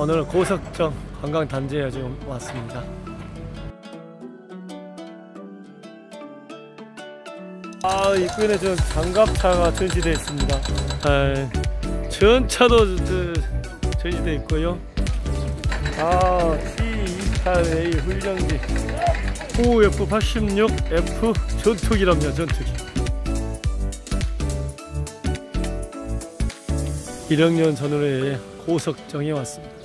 오늘은 고석정 관광단지에 지금 왔습니다. 입구에는 지금 장갑차가 전시되어 있습니다. 전차도 전시되어 있고요. T28A 훈련기 OF86F 전투기랍니다. 전투기. 1학년 전후에 고석정에 왔습니다.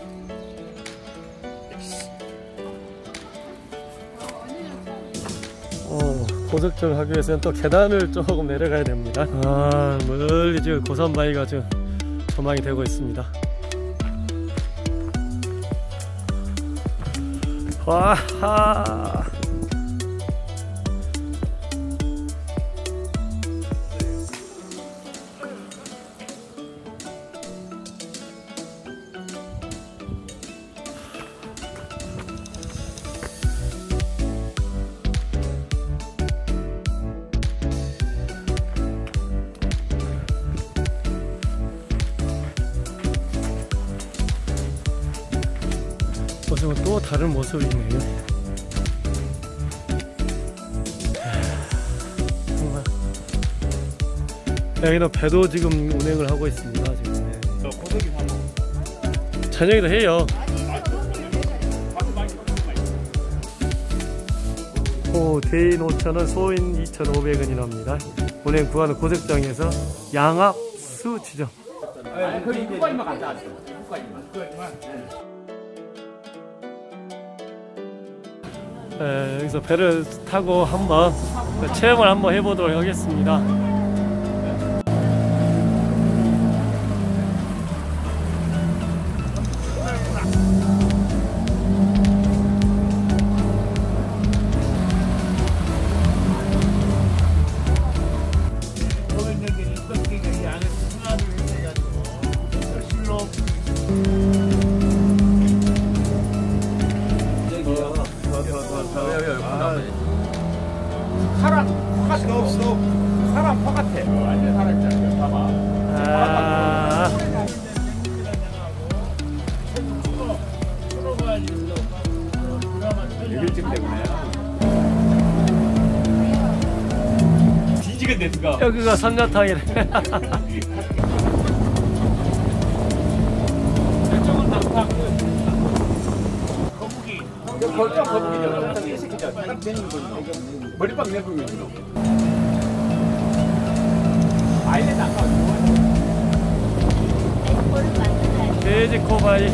고석정을 하기 위해서는 또 계단을 조금 내려가야 됩니다. 멀리 지금 고산바위가 지금 조망이 되고 있습니다. 와하! 보시면 또 다른 모습이 있네요. 정말 여기는 배도 지금 운행을 하고 있습니다. 지금. 저녁에도 해요. 대인 5,000원, 소인 2,500원이랍니다. 운행 구간은 고석정에서 양압수 지점. 여기서 배를 타고 한번 체험을 한번 해보도록 하겠습니다. 사람 퍼같아. 없어. 사람 퍼같아. 완전 살아있잖아. 봐봐. 일찍 때문에. 뒤지겠네 누가. 여기가 삼계탕이래. 저쪽은 낙타. 거북이. 거북이죠. 이 새끼죠. 머리빵 내고 있는 아일랜드 아까 돼지 코바이.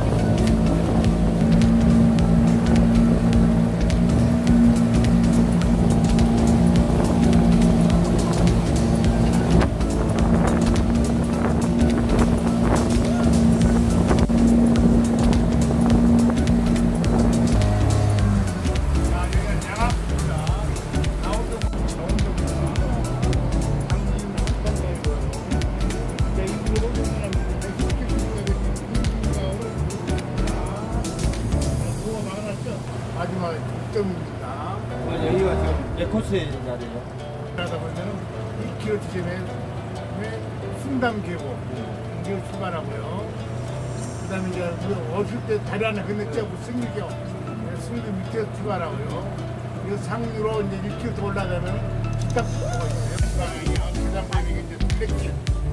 마지막 점입니다. 여기가 지금 몇 코스의 자리예요? 그러다 보면은 2km 지점에 순담 계곡 여기로 출발하고요. 그 다음에 이제 어릴 때 다리 하나 건너뛰고 승리교 승리 밑에서 출발하고요. 이 상류로 이제 1km 더 올라가면 기탁포가 있어요. 그 다음에 이제 블랙길.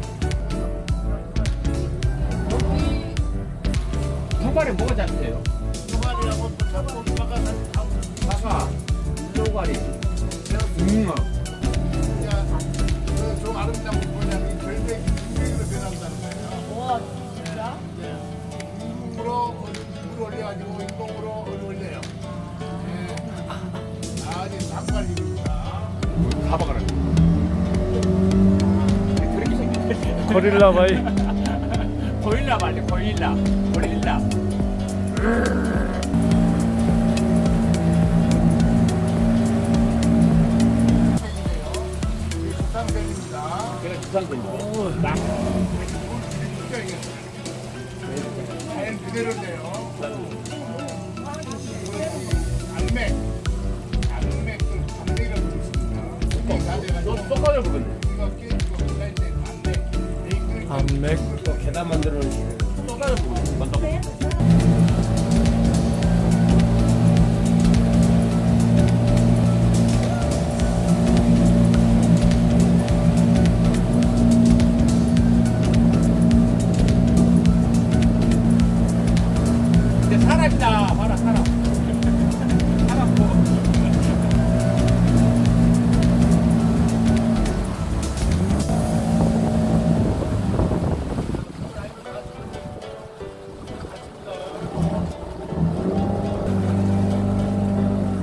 두발에 뭐가 잡혀요? 두발이라고 잡고 사과, 쪼가리, 잉어. 저 아름다운 게 뭐냐면 절벽이 인공으로 변한다는 거예요. 와 진짜? 네. 인공으로 물 올려가지고 인공으로 올려요. 네. 아주 쌍발입니다. 가봐가라. 그렇게 생겼네. 고릴라 바이. 고릴라 말이야, 고릴라. 고릴라. 주상생입니다. 자연 그대로인데요. 안맥이라고 있습니다. 너 쏙가져 보겠네. 안맥. 또 계단 만들어 놓으시네. 숟가락 먹는 이제 사람이다. 봐라, 사람. 사람 먹어.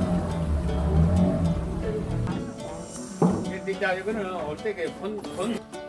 이제 이거는 올 때게 건